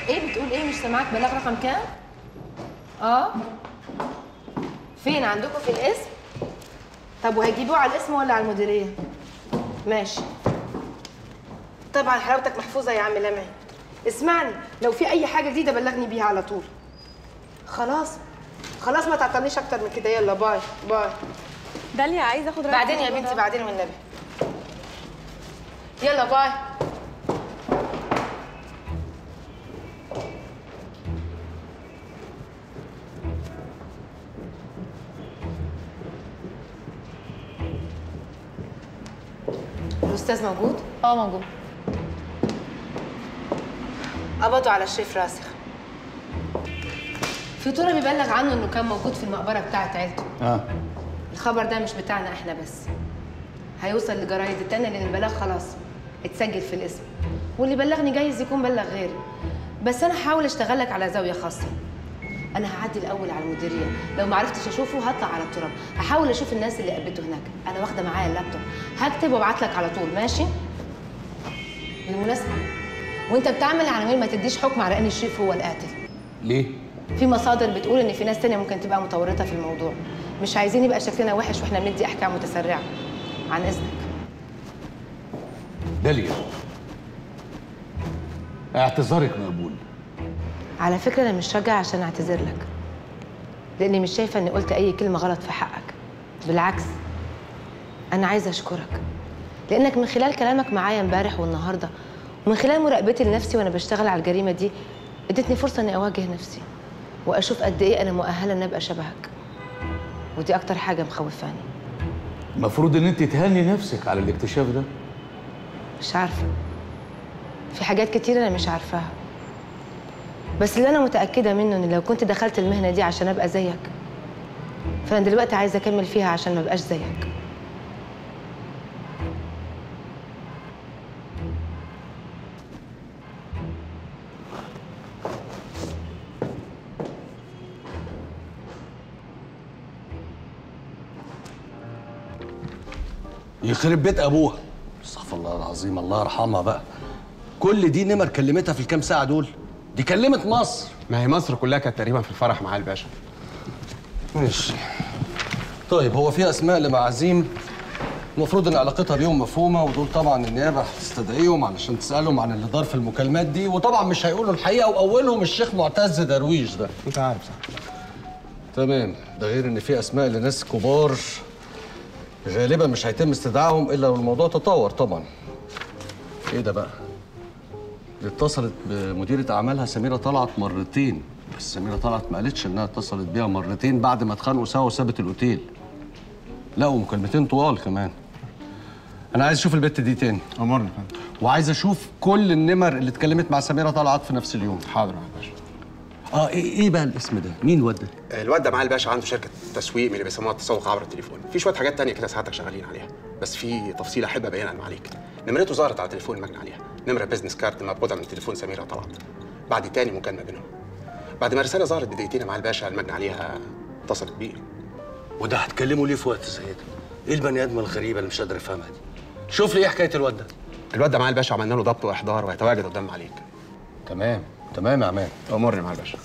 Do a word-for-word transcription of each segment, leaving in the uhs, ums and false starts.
ايه بتقول ايه؟ مش سامعاك. بلاغ رقم كام؟ اه فين عندكم في الاسم؟ طب وهيجيبوه على الاسم ولا على المديريه؟ ماشي طبعا حلاوتك محفوظه يا عم لمعي. اسمعني، لو في اي حاجه جديده بلغني بيها على طول. خلاص خلاص ما تعطلنيش اكتر من كده. يلا باي باي. داليا عايزه اخد رايك. بعدين يا بنتي بعدين والنبي. يلا باي. الاستاذ موجود؟ اه موجود. قبضوا على الشيف راسخ. في طول بيبلغ عنه انه كان موجود في المقبره بتاعت عيلته. اه الخبر ده مش بتاعنا احنا بس، هيوصل لجرايد التانية لان البلاغ خلاص اتسجل في الاسم، واللي بلغني جايز يكون بلغ غيري. بس انا هحاول اشتغل لك على زاويه خاصه. انا هعدي الاول على المديريه، لو ما عرفتش اشوفه هطلع على التراب، هحاول اشوف الناس اللي قابلته هناك. انا واخده معايا اللابتوب، هكتب وابعت لك على طول. ماشي؟ بالمناسبه وانت بتعمل عناوين ما تديش حكم على ان الشريف هو القاتل. ليه؟ في مصادر بتقول ان في ناس تانية ممكن تبقى متورطه في الموضوع، مش عايزين يبقى شكلنا وحش واحنا بندي احكام متسرعه. عن اذنك. داليا اعتذارك مقبول. على فكره انا مش راجعه عشان اعتذر لك، لاني مش شايفه اني قلت اي كلمه غلط في حقك. بالعكس انا عايزه اشكرك، لانك من خلال كلامك معايا امبارح والنهارده ومن خلال مراقبتي لنفسي وانا بشتغل على الجريمه دي ادتني فرصه اني اواجه نفسي واشوف قد ايه انا مؤهله ان ابقى شبهك، ودي اكتر حاجه مخوفاني. المفروض ان انت تهني نفسك على الاكتشاف ده. مش عارفه، في حاجات كتير انا مش عارفاها، بس اللي انا متاكده منه ان لو كنت دخلت المهنه دي عشان ابقى زيك، فانا دلوقتي عايزه اكمل فيها عشان ما ابقاش زيك. يخرب بيت ابوها. استغفر الله العظيم، الله يرحمها بقى. كل دي نمر كلمتها في الكام ساعه دول؟ دي كلمت مصر. ما هي مصر كلها كانت تقريبا في الفرح مع الباشا. ماشي. طيب هو في اسماء لمعازيم المفروض ان علاقتها بيهم مفهومه، ودول طبعا النيابه هتستدعيهم علشان تسالهم عن اللي دار في المكالمات دي، وطبعا مش هيقولوا الحقيقه، واولهم الشيخ معتز درويش ده. انت عارف صح. تمام. ده غير ان في اسماء لناس كبار غالبا مش هيتم استدعائهم الا لو الموضوع تطور طبعا. ايه ده بقى؟ دي اتصلت بمديرة اعمالها سميرة طلعت مرتين، بس سميرة طلعت ما قالتش انها اتصلت بيها مرتين بعد ما اتخانقوا سوا وسابت الاوتيل. لا ومكالمتين طوال كمان. انا عايز اشوف البت دي تاني. امرني يا فندم. وعايز اشوف كل النمر اللي اتكلمت مع سميرة طلعت في نفس اليوم. حاضر يا باشا. اه ايه ايه بقى الاسم ده؟ مين الواد ده؟ الواد ده معاه الباشا عنده شركه تسويق من اللي بيسموها التسوق عبر التليفون، في شويه حاجات تانية كده ساعتك شغالين عليها، بس في تفصيل احب ابينها عليك. نمرته ظهرت على تليفون المجني عليها، نمره بيزنس كارد مقبوضه من تليفون سميره طلعت. بعد تاني مكالمه بينهم، بعد ما الرساله ظهرت بدقيقتين مع الباشا المجني عليها اتصلت بيه. وده هتكلمه ليه في وقت زي ده؟ ايه البني ادمه الغريبه اللي مش قادر افهمها دي؟ شوف لي ايه حكايه الواد ده. الواد ده معاه الباشا عملنا له ضبط واحضار وهيتواجد قدام عليك. تمام تمام يا عماد. امرني مع الباشا.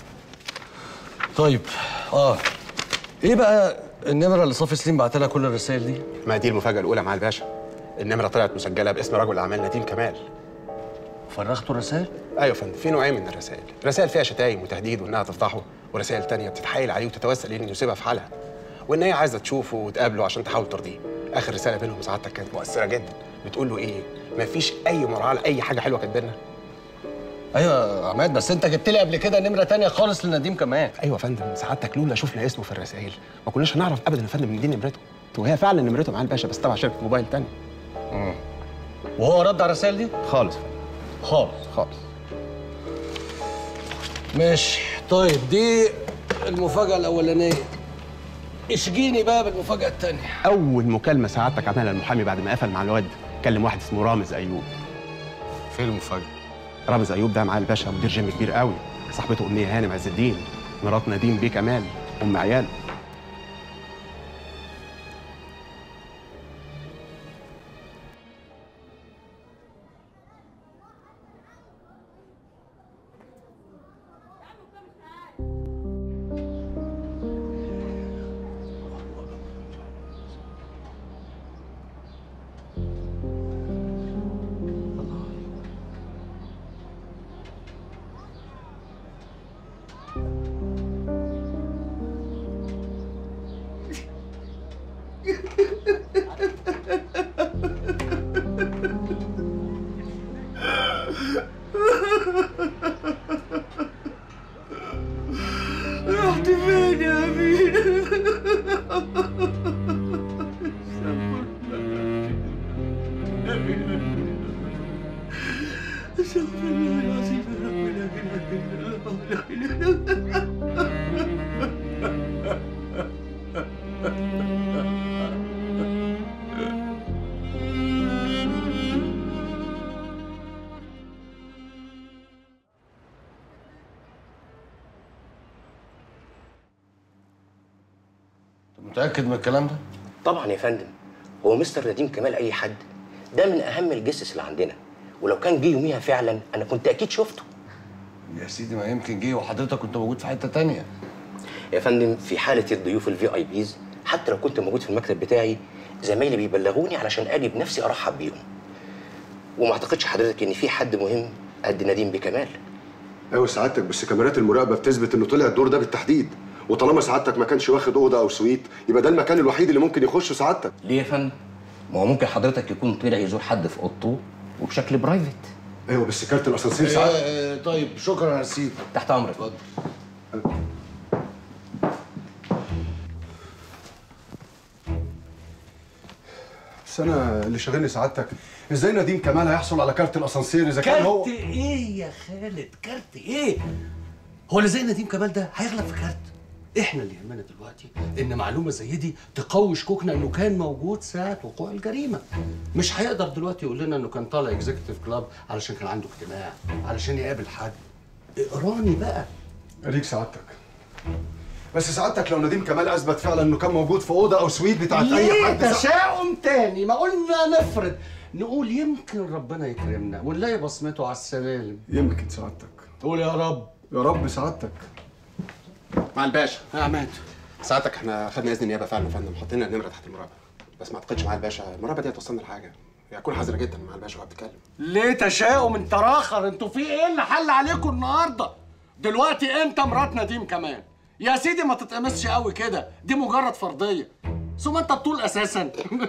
طيب اه ايه بقى النمره اللي صافي سليم بعت لها كل الرسائل دي؟ ما دي المفاجاه الاولى مع الباشا. النمره طلعت مسجله باسم رجل اعمال نديم كمال. فرغتوا الرسائل؟ ايوه يا فندم، في نوعين من الرسائل، رسائل فيها شتايم وتهديد وانها تفضحه، ورسائل تانية بتتحايل عليه وتتوسل ليه انه يسيبها في حالها، وان هي عايزه تشوفه وتقابله عشان تحاول ترضيه. اخر رساله بينهم سعادتك كانت مؤثره جدا، بتقول له ايه؟ مفيش اي مراعاه لاي حاجه حلوه كانت بينا. ايوه يا عماد، بس انت جبت لي قبل كده نمره تانية خالص لنديم كمان. ايوه يا فندم، سعادتك لولا شفنا اسمه في الرسائل ما كناش هنعرف ابدا يا فندم ان دي نمرته، وهي فعلا نمرته مع الباشا بس تبع شركه موبايل تانية. امم وهو رد على الرسائل دي؟ خالص خالص خالص. ماشي. طيب دي المفاجاه الاولانيه، اشجيني بقى بالمفاجاه الثانيه. اول مكالمه سعادتك عملها المحامي بعد ما قفل مع الواد كلم واحد اسمه رامز ايوب. فين المفاجاه؟ رامز ايوب ده معاه الباشا مدير جيم كبير قوي، صاحبته امنيه هانم عز الدين مرات نديم بيه كمال ام عياله. متأكد من الكلام ده؟ طبعا يا فندم. هو مستر نديم كمال اي حد؟ ده من اهم الجثث اللي عندنا، ولو كان جه يوميها فعلا انا كنت اكيد شفته. يا سيدي ما يمكن جه وحضرتك كنت موجود في حته تانية. يا فندم في حاله الضيوف الفي اي بيز حتى لو كنت موجود في المكتب بتاعي زمايلي بيبلغوني علشان اجي بنفسي ارحب بيهم. وما اعتقدش حضرتك ان في حد مهم قد نديم بكمال. ايوه سعادتك، بس كاميرات المراقبه بتثبت انه طلع الدور ده بالتحديد، وطالما سعادتك ما كانش واخد اوضه او سويت يبقى ده المكان الوحيد اللي ممكن يخشه سعادتك. ليه يا فندم؟ ما هو ممكن حضرتك يكون طلع يزور حد في اوضته وبشكل برايفت. ايوه بس كارت الاسانسير سعادتك. آه طيب شكرا يا سيدي. تحت امرك. اتفضل. بس انا اللي شاغلني سعادتك ازاي نديم كمال هيحصل على كارت الاسانسير اذا كان هو كارت ايه يا خالد؟ كارت ايه؟ هو اللي زي نديم كمال ده هيغلب في كارت؟ احنا اللي يهمنا دلوقتي ان معلومه زي دي تقوي شكوكنا انه كان موجود ساعه وقوع الجريمه. مش هيقدر دلوقتي يقول لنا انه كان طالع اكزيكتيف كلاب علشان كان عنده اجتماع، علشان يقابل حد. اقراني بقى. اديك سعادتك. بس سعادتك لو نديم كمال اثبت فعلا انه كان موجود في اوضه او سويت بتاعت اي حد. ليه تشاؤم تاني؟ ما قلنا نفرض، نقول يمكن ربنا يكرمنا ونلاقي بصمته على السلالم. يمكن سعادتك. قول يا رب. يا رب سعادتك. مع الباشا. يا عماد ساعتك احنا خدنا اذن النيابه فعلا يا فندم، حطينا النمره تحت المراقبه، بس ما اعتقدش مع الباشا المراقبه دي هتوصلنا لحاجه، يعني كون حذره جدا مع الباشا وهو بيتكلم. ليه تشاؤم انت راخر؟ انتوا في ايه اللي حل عليكم النهارده؟ دلوقتي انت مرات نديم كمان. يا سيدي ما تتقمصش قوي كده، دي مجرد فرضيه. ثم انت بطول اساسا.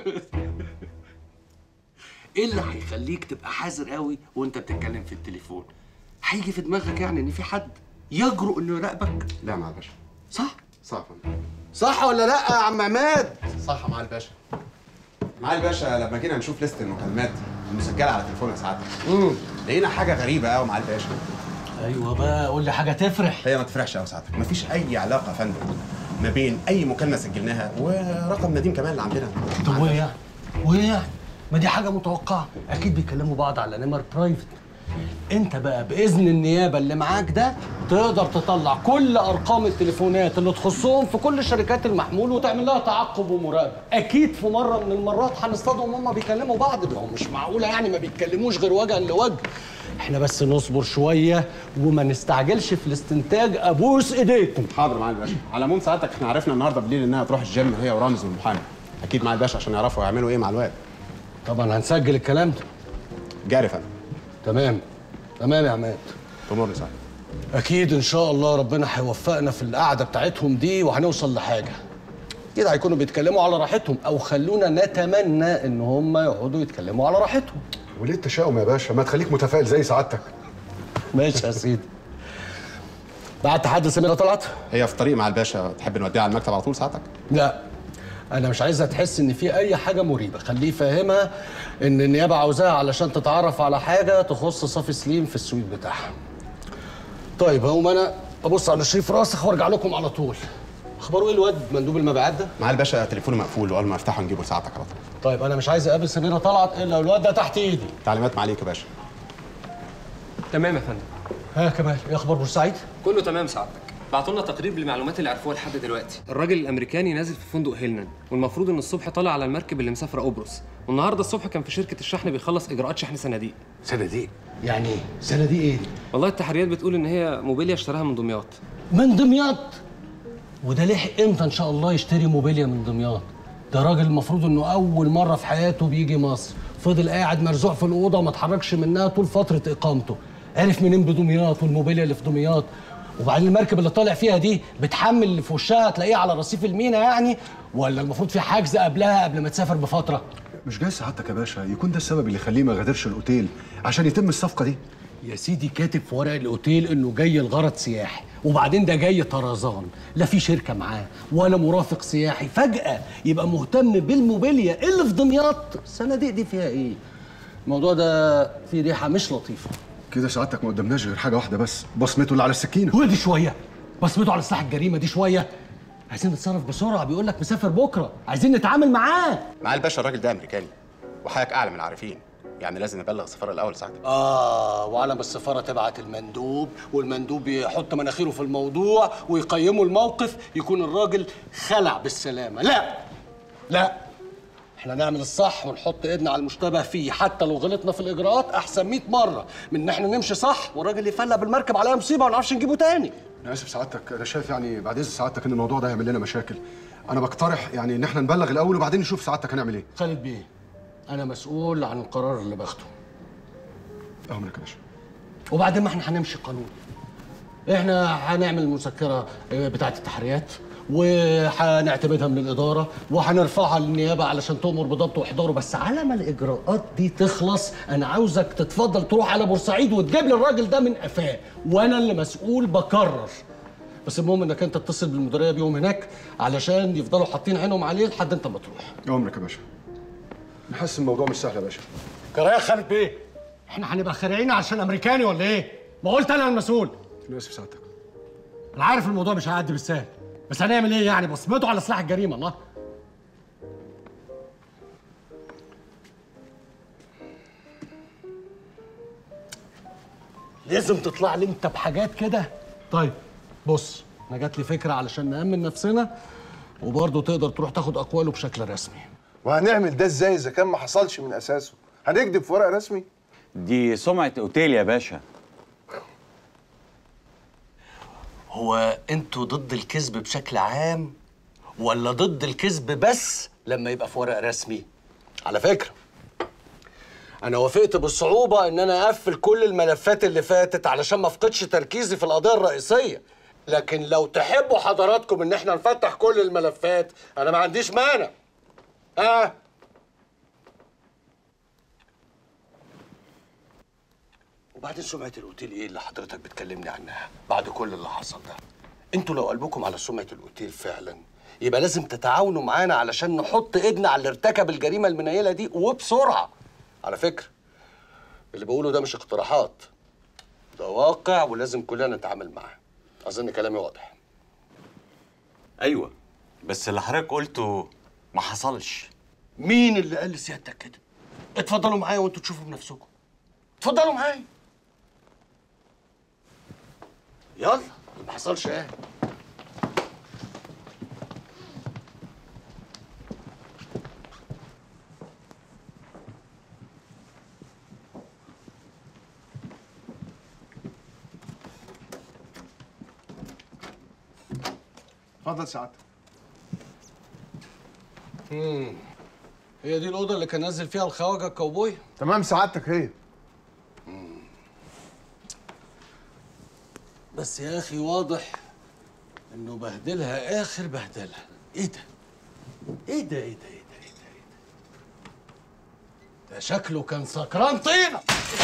ايه اللي هيخليك تبقى حذر قوي وانت بتتكلم في التليفون؟ هيجي في دماغك يعني ان في حد يجرؤ انه يراقبك؟ لا مع الباشا. صح؟ صح يا فندم. صح ولا لا يا عم عماد؟ صح مع الباشا. مع الباشا لما جينا نشوف ليست المكالمات المسجله على تليفون سعادتك لقينا حاجه غريبه قوي مع الباشا. ايوه بقى قول لي حاجه تفرح. هي ما تفرحش قوي سعادتك، مفيش اي علاقه يا فندم ما بين اي مكالمه سجلناها ورقم نديم كمان اللي عندنا. طب وايه يعني؟ وايه يعني؟ ما دي حاجه متوقعه، اكيد بيكلموا بعض على نمر برايفت. انت بقى باذن النيابه اللي معاك ده تقدر تطلع كل ارقام التليفونات اللي تخصهم في كل شركات المحمول وتعمل لها تعقب ومراقبه. اكيد في مره من المرات هنصطادهم هم بيكلموا بعض، ما هو مش معقوله يعني ما بيتكلموش غير وجها لوجه. احنا بس نصبر شويه وما نستعجلش في الاستنتاج. ابوس ايديكم. حاضر مع الباشا. على العموم سعادتك احنا عرفنا النهارده بالليل انها تروح الجيم هي ورامز والمحامي، اكيد مع الباشا عشان يعرفوا يعملوا ايه مع الواد. طبعا هنسجل الكلام ده. جاري يا فندم. تمام تمام يا عماد. تمر سعادتك. اكيد ان شاء الله ربنا هيوفقنا في القعده بتاعتهم دي وهنوصل لحاجه. كده هيكونوا بيتكلموا على راحتهم، او خلونا نتمنى ان هم يقعدوا يتكلموا على راحتهم. وليه التشاؤم يا باشا؟ ما تخليك متفائل زي سعادتك. ماشي يا سيدي. بعت حد سميرة طلعت؟ هي في طريق مع الباشا، تحب نوديها على المكتب على طول ساعتك؟ لا انا مش عايزها تحس ان في اي حاجه مريبه، خليه يفهمها ان النيابه عاوزاها علشان تتعرف على حاجه تخص صافي سليم في السويت بتاعها. طيب هقوم انا ابص على شريف راسخ وارجع لكم على طول. اخباره ايه الواد مندوب المبيعات ده؟ مع الباشا تليفونه مقفول وقال ما افتحه نجيبه لساعتك على طول. طيب انا مش عايز اقابل سميرة طلعت الا الواد ده تحت ايدي. تعليمات معاليك يا باشا. تمام يا فندم. ها كمال ايه اخبار بورسعيد؟ كله تمام سعادتك. بعتوا لنا تقرير بالمعلومات اللي عرفوها لحد دلوقتي. الراجل الامريكاني نازل في فندق هيلنان، والمفروض ان الصبح طالع على المركب اللي مسافره قبرص، والنهارده الصبح كان في شركه الشحن بيخلص اجراءات شحن صناديق. صناديق؟ يعني ايه؟ صناديق ايه؟ والله التحريات بتقول ان هي موبيليا اشتراها من دمياط. من دمياط؟ وده لحق امتى ان شاء الله يشتري موبيليا من دمياط؟ ده راجل المفروض انه اول مره في حياته بيجي مصر، فضل قاعد مرزوع في الاوضه وما اتحركش منها طول فتره اقامته. عرف منين بدمياط والموبيليا اللي في دمياط؟ وبعدين المركب اللي طالع فيها دي بتحمل اللي في وشها تلاقيه على رصيف المينا يعني، ولا المفروض في حجز قبلها قبل ما تسافر بفتره؟ مش جاي سعادتك يا باشا يكون ده السبب اللي يخليه ما غادرش الاوتيل عشان يتم الصفقه دي؟ يا سيدي كاتب في ورق الاوتيل انه جاي لغرض سياحي، وبعدين ده جاي طرزان، لا في شركه معاه ولا مرافق سياحي، فجاه يبقى مهتم بالموبيليا اللي في دمياط. الصناديق دي فيها ايه؟ الموضوع ده فيه ريحه مش لطيفه. كده سعادتك ما قدامناش غير حاجه واحده بس، بصمته اللي على السكينه. ودي شويه بصمته على سلاح الجريمه دي شويه. عايزين نتصرف بسرعه، بيقول لك مسافر بكره، عايزين نتعامل معاه. مع الباشا الراجل ده امريكاني وحضرتك اعلى من العارفين، يعني لازم نبلغ السفاره الاول ساعتك. اه وعلى ما السفاره تبعت المندوب والمندوب يحط مناخيره في الموضوع ويقيموا الموقف يكون الراجل خلع بالسلامه. لا لا، احنا نعمل الصح ونحط ايدنا على المشتبه فيه، حتى لو غلطنا في الاجراءات احسن مية مره من ان احنا نمشي صح والراجل يفلق بالمركب عليها مصيبه وما نعرفش نجيبه تاني. انا اسف سعادتك، انا شايف يعني بعد اذن سعادتك ان الموضوع ده هيعمل لنا مشاكل. انا بقترح يعني ان احنا نبلغ الاول وبعدين نشوف سعادتك هنعمل ايه. خالد بيه، انا مسؤول عن القرار اللي باخده. امرك يا باشا. وبعدين ما احنا هنمشي قانون. احنا هنعمل المذكره بتاعه التحريات وهنعتمدها من الاداره وهنرفعها للنيابه علشان تؤمر بضبط واحضاره، بس على ما الاجراءات دي تخلص انا عاوزك تتفضل تروح على بورسعيد وتجيب لي الراجل ده من قفاه، وانا اللي مسؤول بكرر. بس المهم انك انت تتصل بالمديريه بيهم هناك علشان يفضلوا حاطين عينهم عليه لحد انت ما تروح. امرك يا باشا. نحس الموضوع مش سهل يا باشا. كرايه خالد بيه، احنا هنبقى خارعين عشان امريكاني ولا ايه؟ ما قلت انا المسؤول. انا اسف سعادتك. انا عارف الموضوع مش هيعدي بالسهل، بس هنعمل ايه يعني؟ بصمته على سلاح الجريمه. الله، لازم تطلع لي انت بحاجات كده. طيب بص، انا جات لي فكره علشان نامن نفسنا وبرضه تقدر تروح تاخد اقواله بشكل رسمي. وهنعمل ده ازاي اذا كان ما حصلش من اساسه؟ هنكذب في ورق رسمي؟ دي سمعة اوتيل يا باشا. هو انتوا ضد الكذب بشكل عام ولا ضد الكذب بس لما يبقى في ورق رسمي؟ على فكرة أنا وافقت بالصعوبة إن أنا أقفل كل الملفات اللي فاتت علشان ما أفقدش تركيزي في القضية الرئيسية، لكن لو تحبوا حضراتكم إن إحنا نفتح كل الملفات أنا ما عنديش مانع. آه وبعدين سمعة الأوتيل إيه اللي حضرتك بتكلمني عنها بعد كل اللي حصل ده؟ انتوا لو قلبكم على سمعة الأوتيل فعلا يبقى لازم تتعاونوا معانا علشان نحط ايدنا على اللي ارتكب الجريمة المنيلة دي وبسرعة. على فكرة اللي بقوله ده مش اقتراحات، ده واقع ولازم كلنا نتعامل معاه. أظن كلامي واضح. ايوه بس اللي حضرتك قلته ما حصلش. مين اللي قال لسيادتك كده؟ اتفضلوا معايا وانتوا تشوفوا بنفسكم. اتفضلوا معايا. يلا، ما حصلش ايه؟ اتفضل سعادتك. امم هي دي الأوضة اللي كان نازل فيها الخواجة الكاوبوي؟ تمام سعادتك. هي بس يا أخي واضح إنه بهدلها آخر بهدلة. إيه ده؟ إيه ده؟ إيه ده؟ إيه ده؟ إيه ده؟ إيه ده؟ ده شكله كان سكران طينة.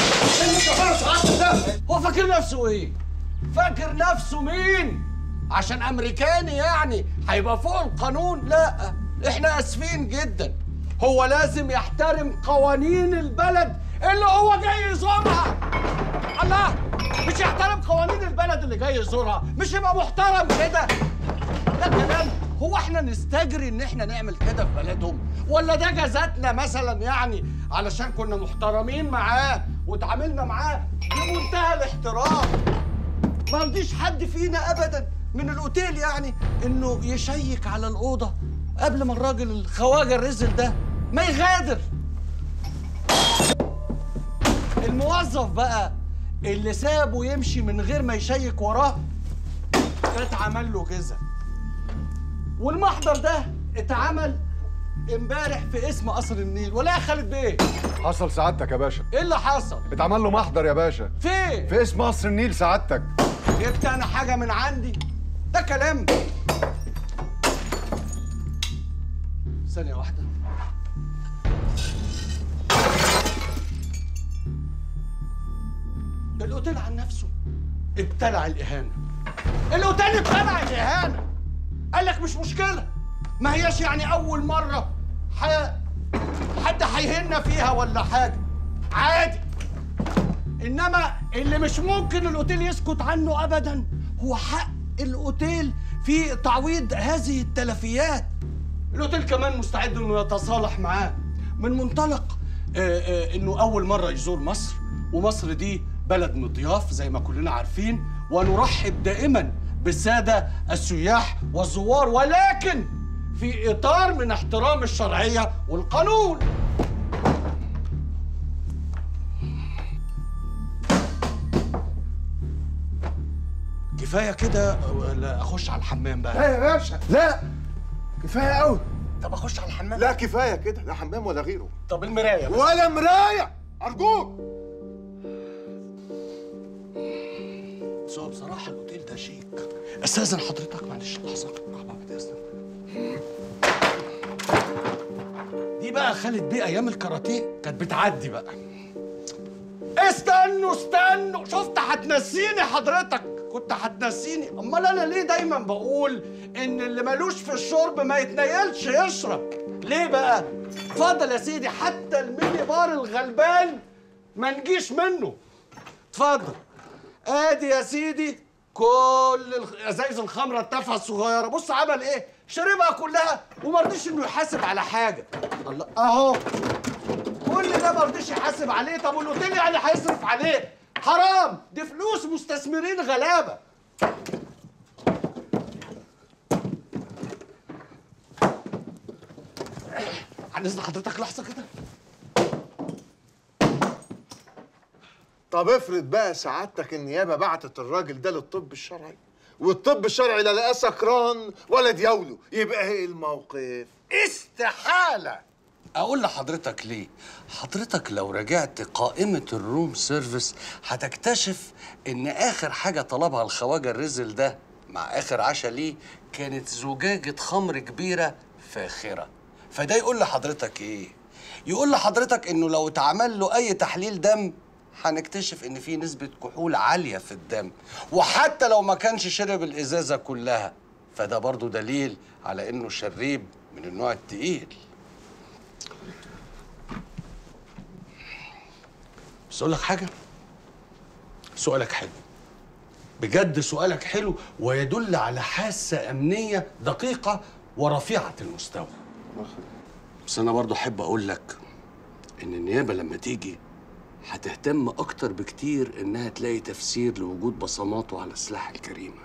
هو فاكر نفسه إيه؟ فاكر نفسه مين؟ عشان أمريكاني يعني هيبقى فوق القانون؟ لا، إحنا آسفين جدا. هو لازم يحترم قوانين البلد اللي هو جاي يزورها. الله، مش يحترم قوانين البلد اللي جاي يزورها، مش يبقى محترم كده؟ ده كلام. هو احنا نستجري ان احنا نعمل كده في بلدهم؟ ولا ده جزاتنا مثلا يعني علشان كنا محترمين معاه وتعاملنا معاه بمنتهى الاحترام؟ ما رضيش حد فينا ابدا من الاوتيل يعني انه يشيك على الاوضه قبل ما الراجل الخواجه الرزل ده ما يغادر. الموظف بقى اللي سابه يمشي من غير ما يشيك وراه اتعمل له جزا. والمحضر ده اتعمل امبارح في اسم قصر النيل، ولا يا خالد بيه؟ حصل سعادتك يا باشا. ايه اللي حصل؟ اتعمل له محضر يا باشا. فين؟ في اسم قصر النيل سعادتك. جبت انا حاجه من عندي؟ ده كلام. ثانيه واحده. الاوتيل عن نفسه ابتلع الاهانه. الاوتيل ابتلع الاهانه. قال لك مش مشكله، ما هياش يعني اول مره ح... حد هيهنا فيها ولا حاجه، عادي. انما اللي مش ممكن الاوتيل يسكت عنه ابدا هو حق الاوتيل في تعويض هذه التلفيات. الاوتيل كمان مستعد انه يتصالح معاه من منطلق آآ آآ انه اول مره يزور مصر، ومصر دي بلد مضياف زي ما كلنا عارفين، ونرحب دائما بالساده السياح والزوار، ولكن في اطار من احترام الشرعيه والقانون. كفايه كده ولا اخش على الحمام بقى؟ لا يا باشا لا، كفايه قوي. طب اخش على الحمام؟ لا كفايه كده، لا حمام ولا غيره. طب المرايه بس. ولا مرايه ارجوك. بس هو بصراحه الاوتيل ده شيك. استاذن حضرتك معلش لحظه مع بعض اذنك. دي بقى خالد بيه ايام الكاراتيه كانت بتعدي بقى. استنوا استنوا، شفت هتنسيني حضرتك، كنت هتنسيني. امال انا ليه دايما بقول ان اللي ملوش في الشرب ما يتنيلش يشرب؟ ليه بقى؟ اتفضل يا سيدي، حتى الميني بار الغلبان ما نجيش منه. اتفضل ادي يا سيدي كل ازايز الخمره التافهه الصغيره. بص عمل ايه؟ شربها كلها وما رضيش انه يحاسب على حاجه. الله اهو كل ده ما رضيش يحاسب عليه. طب والاوتيل يعني هيصرف عليه؟ حرام، دي فلوس مستثمرين غلابه. هنزل حضرتك لحظه كده. طب افرض بقى سعادتك النيابه بعتت الراجل ده للطب الشرعي، والطب الشرعي لا لقاه سكران ولا دياوله، يبقى ايه الموقف؟ استحاله. اقول لحضرتك ليه؟ حضرتك لو رجعت قائمه الروم سيرفيس هتكتشف ان اخر حاجه طلبها الخواجه الرزل ده مع اخر عشاء ليه كانت زجاجه خمر كبيره فاخره. فده يقول لحضرتك ايه؟ يقول لحضرتك انه لو اتعمل له اي تحليل دم هنكتشف ان في نسبه كحول عاليه في الدم، وحتى لو ما كانش شرب الازازه كلها فده برضو دليل على انه شريب من النوع التقيل. بس اقول لك حاجه، سؤالك حلو بجد، سؤالك حلو ويدل على حاسه امنيه دقيقه ورفيعه المستوى. بس انا برضو احب اقول لك ان النيابه لما تيجي هتهتم اكتر بكتير انها تلاقي تفسير لوجود بصماته على سلاح الجريمه.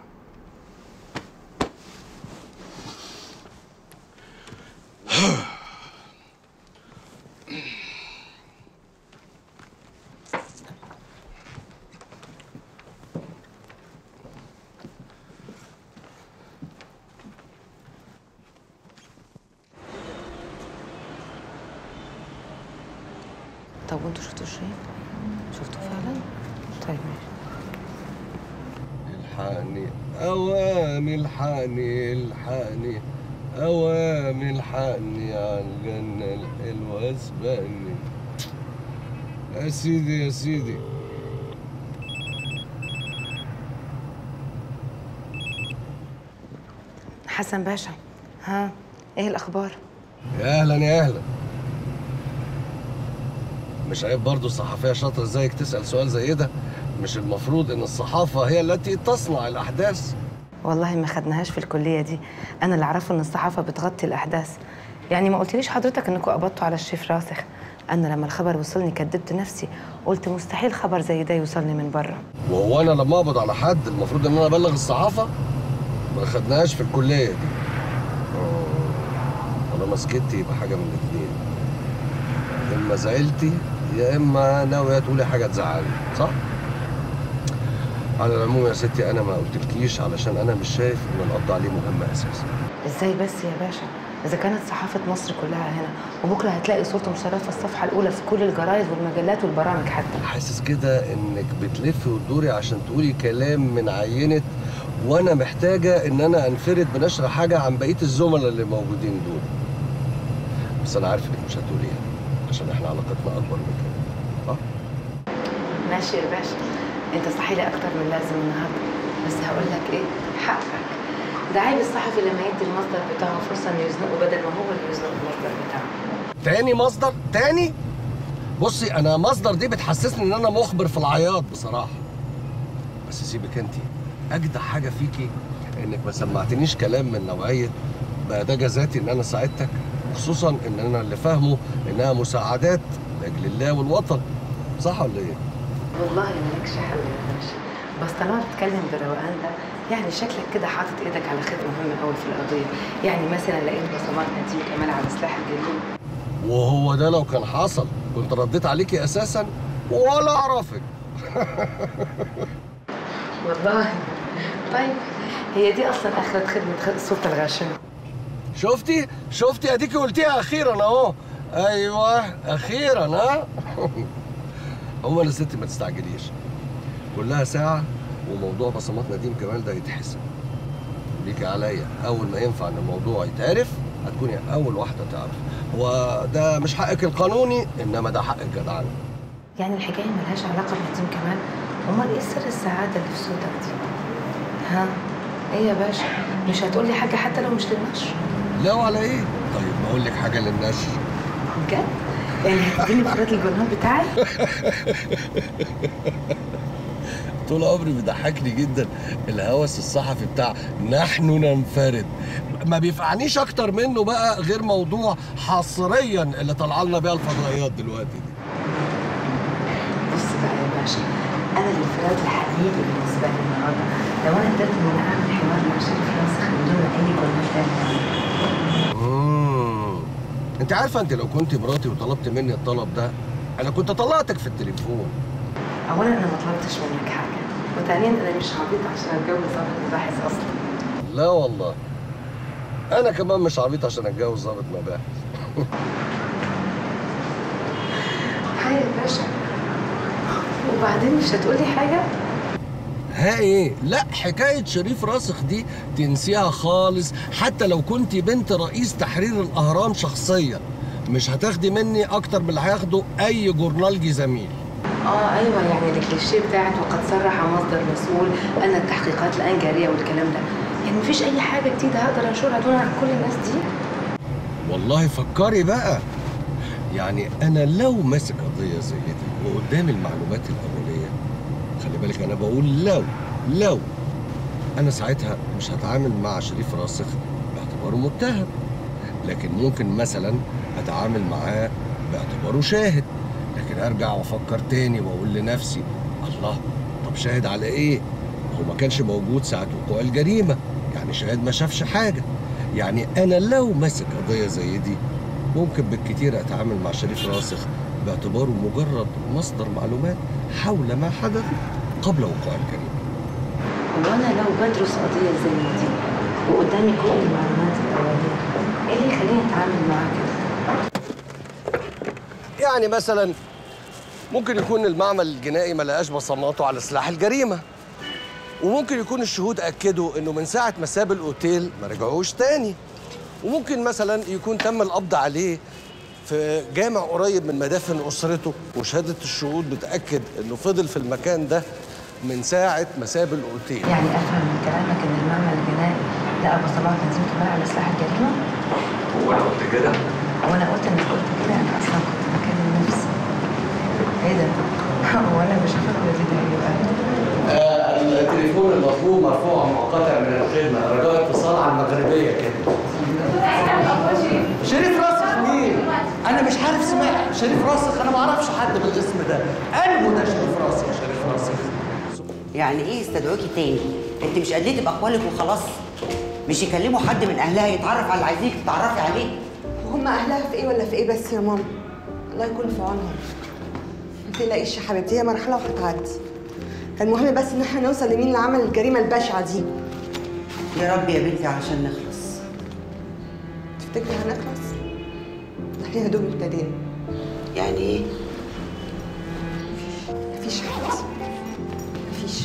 طب وانتوا شفتوا شيء؟ شفتوا فعلا؟ طيب ماشي. الحقني اوامي، الحقني الحقني اوامي، الحقني على الجنه الحلوه اسبقني. يا سيدي يا سيدي. حسن باشا، ها ايه الاخبار؟ يا اهلا يا اهلا. مش عيب برضه صحفيه شاطره زيك تسال سؤال زي ده؟ مش المفروض ان الصحافه هي التي تصنع الاحداث؟ والله ما خدناهاش في الكليه دي. انا اللي اعرفه ان الصحافه بتغطي الاحداث. يعني ما قلتليش حضرتك انكم قبضتوا على الشيف راسخ. انا لما الخبر وصلني كدبت نفسي، قلت مستحيل خبر زي ده يوصلني من بره. وهو انا لما اقبض على حد المفروض ان انا ابلغ الصحافه؟ ما خدناهاش في الكليه دي. طالما سكتي يبقى حاجه من الاثنين، يا اما زعلتي يا اما ناويه تقولي حاجه تزعلني، صح؟ على العموم يا ستي انا ما قلتلكيش علشان انا مش شايف ان القبض عليه مهمه اساسا. ازاي بس يا باشا؟ اذا كانت صحافه مصر كلها هنا، وبكره هتلاقي صورته مشرفه في الصفحه الاولى في كل الجرايد والمجلات والبرامج حتى. حاسس كده انك بتلفي وتدوري عشان تقولي كلام من عينه، وانا محتاجه ان انا انفرد بنشر حاجه عن بقيه الزملاء اللي موجودين دول. بس انا عارف انك مش هتقوليها عشان احنا علاقتنا اكبر من كده، صح؟ ماشي يا باشا، انت صحي لي اكتر من لازم النهارده، بس هقول لك ايه، حقك. ده عيب الصحفي لما يدي المصدر بتاعه فرصه انه يزنقه بدل ما هو اللي يزنق المصدر بتاعه. تاني مصدر؟ تاني؟ بصي انا مصدر دي بتحسسني ان انا مخبر في العياط بصراحه. بس سيبك انت، اجدع حاجه فيكي انك ما سمعتنيش كلام من نوعيه بقى ده جزاتي ان انا ساعدتك، خصوصا ان انا اللي فاهمه انها مساعدات لاجل الله والوطن. صح ولا ايه؟ والله مالكش حل يا باشا، بس طالما بتتكلم بالروقان ده يعني شكلك كده حاطط ايدك على خيط مهم قوي في القضيه. يعني مثلا لقيت بصمات نديم كمال على سلاح الجريمه، وهو ده لو كان حصل كنت رديت عليكي اساسا ولا اعرفك. والله. طيب هي دي اصلا اخرة خدمه السلطه الغاشمه. شفتي شفتي اديكي قلتيها اخيرا اهو. ايوه اخيرا. ها هو يا ستي ما تستعجليش، كلها ساعه وموضوع بصمات نديم كمال ده يتحسب. ليكي عليا اول ما ينفع ان الموضوع يتعرف هتكوني اول واحده تعرف. هو ده مش حقك القانوني انما ده حق الجدعنه. يعني الحكايه ملهاش علاقه بنديم كمال؟ امال ايه سر السعاده اللي في صوتك دي؟ ها ايه يا باشا؟ مش هتقولي حاجه حتى لو مش للنشر؟ لا وعلى ايه؟ طيب ما اقول لك حاجه للنشر. بجد؟ يعني هتديني بخيرات الجورنال بتاعي؟ طول عمري بيضحكني جدا الهوس الصحفي بتاع نحن ننفرد، ما بيفعنيش اكتر منه بقى غير موضوع حصريا اللي طلع لنا بيها الفضائيات دلوقتي دي. بص بقى يا باشا، انا الانفراد الحقيقي بالنسبه لي النهارده لو انا قدرت ان انا اعمل حوار مع شريف راسخ من دون اي جورنال تاني. اممم انت عارفه انت لو كنت مراتي وطلبت مني الطلب ده انا كنت طلعتك في التليفون. اولا انا ما طلبتش منك حاجه، وثانيا انا مش عبيط عشان اتجوز ضابط مباحث اصلا. لا والله انا كمان مش عبيط عشان اتجوز ضابط مباحث. هاي يا باشا، وبعدين مش هتقولي حاجه؟ ها ايه؟ لا حكايه شريف راسخ دي تنسيها خالص، حتى لو كنت بنت رئيس تحرير الاهرام شخصيا مش هتاخدي مني اكتر من اللي هياخده اي جورنالجي زميل. اه ايوه، يعني الكليشيه بتاعت وقد صرح مصدر مسؤول ان التحقيقات الان جاريه والكلام ده، يعني مفيش اي حاجه جديده هقدر انشرها دون عن كل الناس دي؟ والله فكري بقى، يعني انا لو ماسك قضيه زي دي وقدامي المعلومات الاوليه، خلي بالك انا بقول لو لو انا ساعتها مش هتعامل مع شريف راسخ باعتباره متهم، لكن ممكن مثلا اتعامل معاه باعتباره شاهد. لكن ارجع وافكر تاني واقول لنفسي الله، طب شاهد على ايه؟ هو ما كانش موجود ساعه وقوع الجريمه، يعني شاهد ما شافش حاجه. يعني انا لو ماسك قضيه زي دي ممكن بالكتير اتعامل مع شريف راسخ باعتباره مجرد مصدر معلومات حول ما حدث قبل وقوع الجريمه. وانا لو بدرس قضيه زي دي وقدامي كل المعلومات الاوليه، ايه اللي يخليني اتعامل معاه كده؟ يعني مثلا ممكن يكون المعمل الجنائي ما لقاش بصماته على سلاح الجريمه، وممكن يكون الشهود اكدوا انه من ساعه ما ساب الاوتيل ما رجعوش تاني، وممكن مثلا يكون تم القبض عليه في جامع قريب من مدافن اسرته وشهاده الشهود بتاكد انه فضل في المكان ده من ساعه ما ساب الاوتيل. يعني افهم من كلامك ان المعمل الجنائي لقى بصمات نديم كمال على سلاح الجريمه؟ هو انا قلت كده؟ هو انا قلت انك قلت كده؟ انا اصلا كنت بكلم نفسي. ايه ده؟ هو انا مش فاكره دي تقريبا. آه التليفون المطلوب مرفوع منقطع من الخدمه، رجاء اتصال على المغربيه كده. شريف راسخ مين؟ انا مش عارف اسمها شريف راسخ، انا ما اعرفش حد بالاسم ده. انه ده شريف راسخ. شريف راسخ يعني ايه يستدعوكي تاني؟ انت مش قلتي باقوالك وخلاص؟ مش يكلموا حد من اهلها يتعرف على اللي عايزيك تتعرفي عليه؟ وهم اهلها في ايه ولا في ايه بس يا ماما؟ الله يكون في عونهم. ما تقلقيش يا حبيبتي، هي مرحله وهتعدي. المهم بس ان احنا نوصل لمين اللي عمل الجريمه البشعه دي. يا رب يا بنتي علشان نخلص. تفتكري هنخلص؟ احنا يا دوب ابتدينا. يعني ايه؟ مفيش حد. مفيش.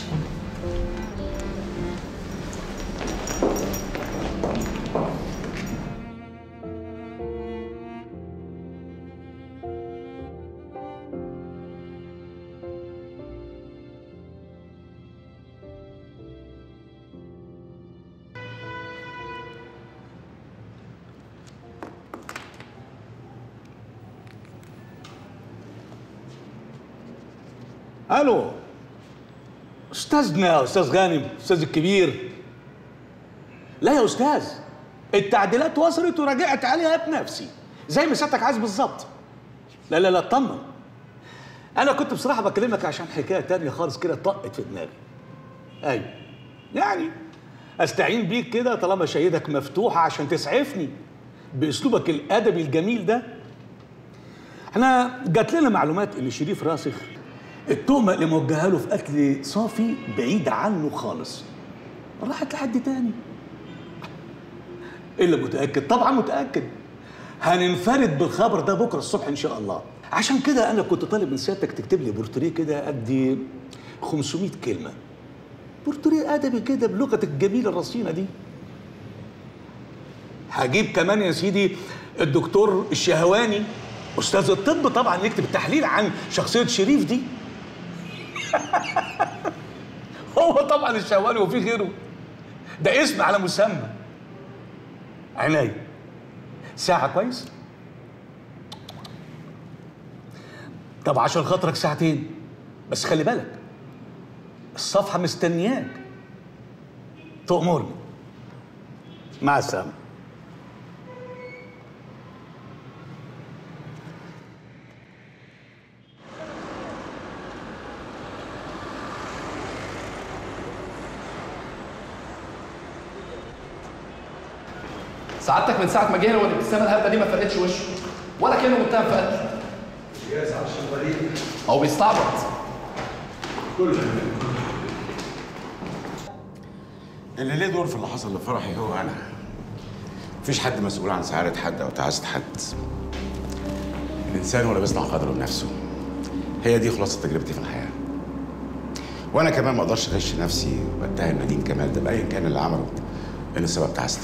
الو استاذنا يا استاذ غانم، استاذ الكبير. لا يا استاذ، التعديلات وصلت وراجعت عليها بنفسي زي ما سيادتك عايز بالظبط. لا لا لا اطمن، انا كنت بصراحه بكلمك عشان حكايه تانية خالص كده طقت في دماغي. ايوه يعني استعين بيك كده طالما شهيدك مفتوحه عشان تسعفني باسلوبك الادبي الجميل ده. احنا جات لنا معلومات ان شريف راسخ التهمه اللي موجهه له في قتل صافي بعيده عنه خالص، راحت لحد تاني. الا متاكد؟ طبعا متاكد. هننفرد بالخبر ده بكره الصبح ان شاء الله. عشان كده انا كنت طالب من سيادتك تكتب لي بورتريه كده قد خمسمية كلمه، بورتريه ادبي كده بلغتك الجميله الرصينه دي. هجيب كمان يا سيدي الدكتور الشهواني استاذ الطب طبعا يكتب التحليل عن شخصيه شريف دي. هو طبعا الشهواني وفي غيره، ده اسم على مسمى. عينيا ساعه كويس؟ طب عشان خاطرك ساعتين بس، خلي بالك الصفحه مستنياك. تأمرني. مع السلامه. سعادتك من ساعة ما جينا والابتسامة الهبة دي ما فرقتش وشه ولا كأنه متهم في قتل. يا سعادة الشغالين هو بيستعبط. كل اللي ليه دور في اللي حصل لفرحي هو انا. مفيش حد مسؤول عن سعادة حد او تعاسة حد. الانسان هو اللي بيصنع قدره بنفسه. هي دي خلاصة تجربتي في الحياة. وانا كمان ما اقدرش اغش نفسي واتهم نديم كمال ده بايا كان اللي عمله انه سبب تعاستي.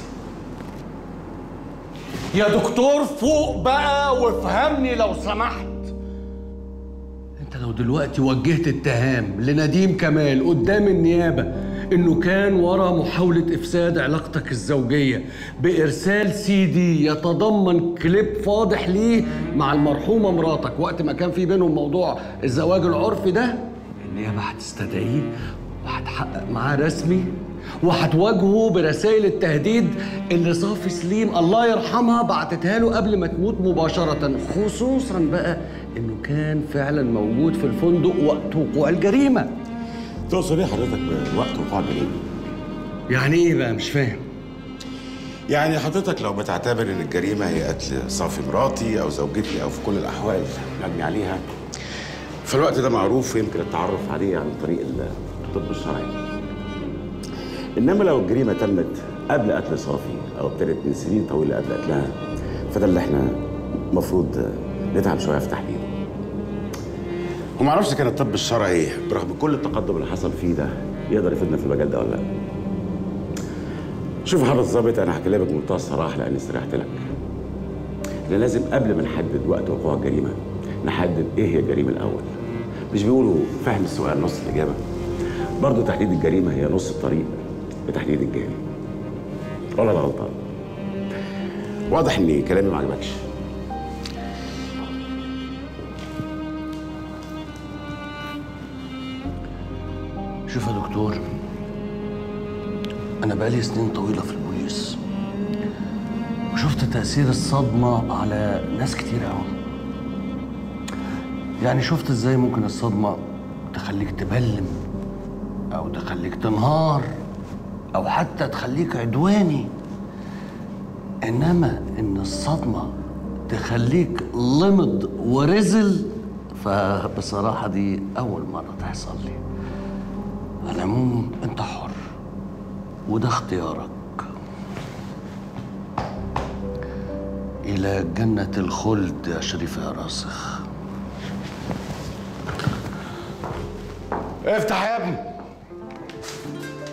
يا دكتور فوق بقى وافهمني لو سمحت. انت لو دلوقتي وجهت اتهام لنديم كمال قدام النيابة انه كان ورا محاولة افساد علاقتك الزوجية بارسال سي دي يتضمن كليب فاضح ليه مع المرحومة مراتك وقت ما كان في بينهم موضوع الزواج العرفي ده، النيابة هتستدعيه وهتحقق معاه رسمي وهتواجهه برسائل التهديد اللي صافي سليم الله يرحمها بعتتها له قبل ما تموت مباشرة، خصوصا بقى انه كان فعلا موجود في الفندق وقت وقوع الجريمة. تقصد ايه حضرتك بوقت وقوع الجريمة؟ يعني ايه بقى؟ مش فاهم. يعني حضرتك لو بتعتبر ان الجريمة هي قتل صافي مراتي او زوجتي او في كل الاحوال مجني عليها، في الوقت ده معروف ويمكن التعرف عليه عن طريق الطب الشرعي. انما لو الجريمه تمت قبل قتل صافي او ابتدت من سنين طويله قبل قتلها، فده اللي احنا المفروض نتعب شويه في تحليله. وما اعرفش كان الطب الشرعي برغم كل التقدم اللي حصل فيه ده يقدر يفيدنا في المجال ده ولا لا. شوف حضرتك الظابط، انا هكلمك بمنتهى الصراحه لاني استريحت لك. احنا لازم قبل ما نحدد وقت وقوع الجريمه نحدد ايه هي الجريمه الاول. مش بيقولوا فهم السؤال نص الاجابه؟ برضه تحديد الجريمه هي نص الطريق بتحديد الجاني. ولا انا غلطان؟ واضح ان كلامي ما عجبكش. شوف يا دكتور، انا بقالي سنين طويله في البوليس وشفت تاثير الصدمه على ناس كتير قوي. يعني شفت ازاي ممكن الصدمه تخليك تبلم او تخليك تنهار أو حتى تخليك عدواني، إنما إن الصدمة تخليك لمض ورزل، فبصراحة دي أول مرة تحصل لي. على العموم أنت حر وده اختيارك. إلى جنة الخلد يا شريف يا راسخ. افتح يا ابني.